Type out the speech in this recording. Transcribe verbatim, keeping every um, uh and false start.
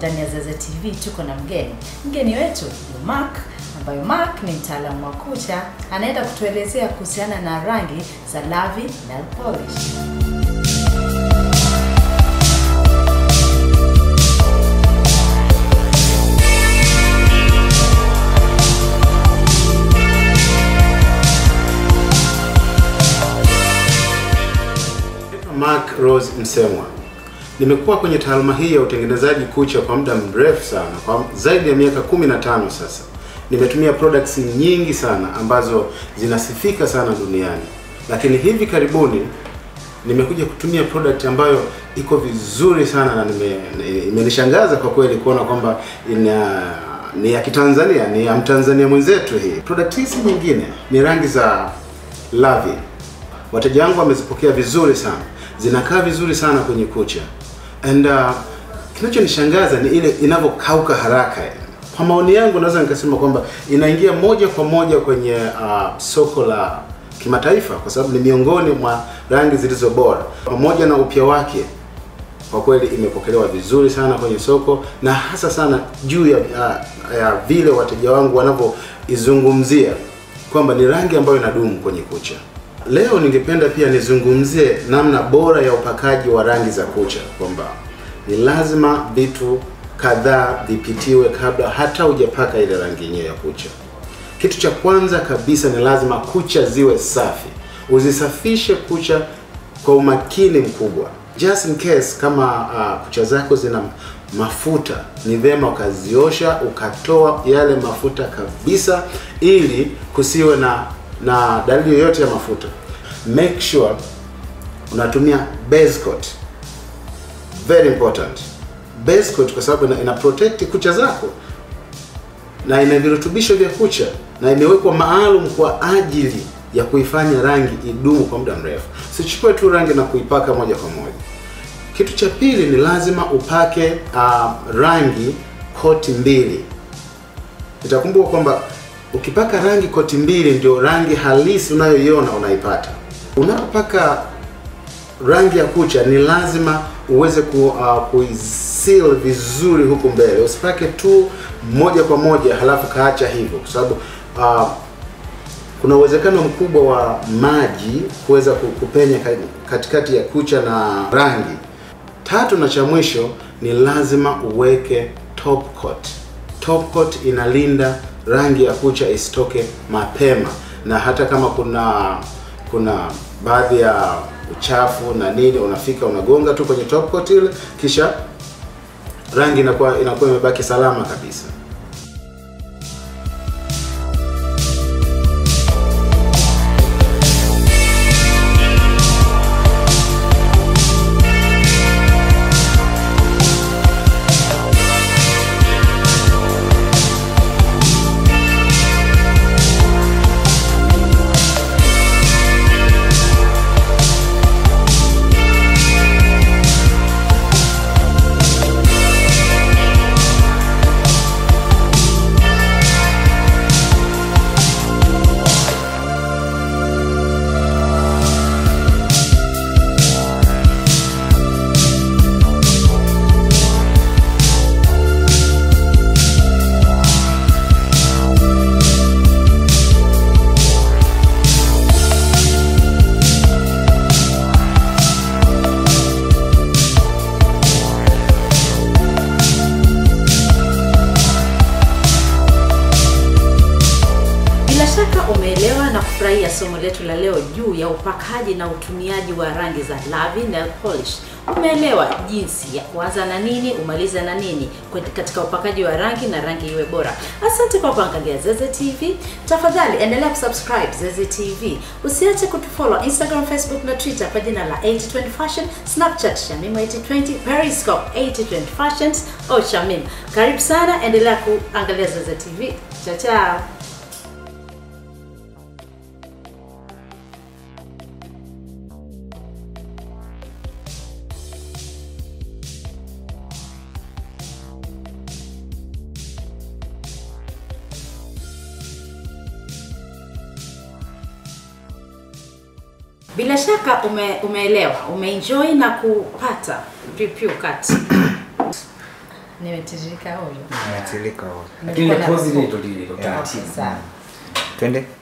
ndani ya ZEZETV tuko na mgeni. Mgeni wetu ni Mark, ambaye Mark ni mtaalamu wa kucha, anaenda kutuelezea kuhusiana na rangi za Lavy nail polish. Markrose Msemwa. Nimekuwa kwenye taaluma hii ya utengenezaji kucha kwa muda mrefu sana, kwa zaidi ya miaka kumi na tano sasa. Nimetumia products nyingi sana ambazo zinasifika sana duniani. Lakini hivi karibuni nimekuja kutumia product ambayo iko vizuri sana na imenishangaza kwa kweli kuona kwamba ina ni ya Kitanzania, ni ya Mtanzania mwenzetu hii. Product hizi nyingine ni rangi za Lavy. Wateja wangu wamezipokea vizuri sana. Zinakaa vizuri sana kwenye kucha. And uh, kinachonishangaza ni ile inavyokauka haraka. Kwa maoni yangu naweza nikasema kwamba inaingia moja kwa moja kwenye uh, soko la kimataifa kwa sababu ni miongoni mwa rangi zilizo bora. Pamoja na upya wake, kwa kweli imepokelewa vizuri sana kwenye soko, na hasa sana juu ya, ya, ya vile wateja wangu wanavyoizungumzia kwamba ni rangi ambayo inadumu kwenye kucha. Leo ningependa pia nizungumzie namna bora ya upakaji wa rangi za kucha, kwamba ni lazima vitu kadhaa vipitiwe kabla hata hujapaka ile rangi yenyewe ya kucha. Kitu cha kwanza kabisa ni lazima kucha ziwe safi. Uzisafishe kucha kwa umakini mkubwa. Just in case kama uh, kucha zako zina mafuta, ni vema ukaziosha, ukatoa yale mafuta kabisa ili kusiwe na na dalili yoyote ya mafuta. Make sure unatumia base coat. Very important. Base coat kwa sababu ina, ina protect kucha zako na ina virutubisho vya kucha na imewekwa maalum kwa ajili ya kuifanya rangi idumu kwa muda mrefu. Usichukue tu rangi na kuipaka moja kwa moja. Kitu cha pili ni lazima upake uh, rangi koti mbili. Itakumbuka kwamba ukipaka rangi koti mbili ndio rangi halisi unayoiona unaipata. Unapopaka rangi ya kucha ni lazima uweze ku, uh, kuiseal vizuri huku mbele. Usipake tu moja kwa moja halafu kaacha hivyo kwa sababu uh, kuna uwezekano mkubwa wa maji kuweza kupenya katikati ya kucha na rangi. Tatu na cha mwisho ni lazima uweke top coat. Top coat inalinda rangi ya kucha isitoke mapema, na hata kama kuna kuna baadhi ya uchafu na nini, unafika unagonga tu kwenye top coat ile, kisha rangi inakuwa inakuwa imebaki salama kabisa. Umeelewa na kufurahia somo letu la leo juu ya upakaji na utumiaji wa rangi za Lavy nail polish. Umeelewa jinsi ya kuanza na nini, umaliza na nini katika upakaji wa rangi na rangi iwe bora. Asante kwa kuangalia ZEZETV. Tafadhali endelea kusubscribe ZEZETV. Usiache kutufollow Instagram, Facebook na Twitter kwa jina la eighty twenty Fashion, Snapchat Shamim eighty twenty, Periscope eighty twenty Fashions au Shamim. Karibu sana, endelea kuangalia ZEZETV. Ciao ciao. Bila shaka ume, umeelewa, umeenjoy na kupata review cut. Nimetiririka ovyo. Nimetiririka ovyo. Lakini ile pose ile ndio ile taratibu. Sawa. Twende.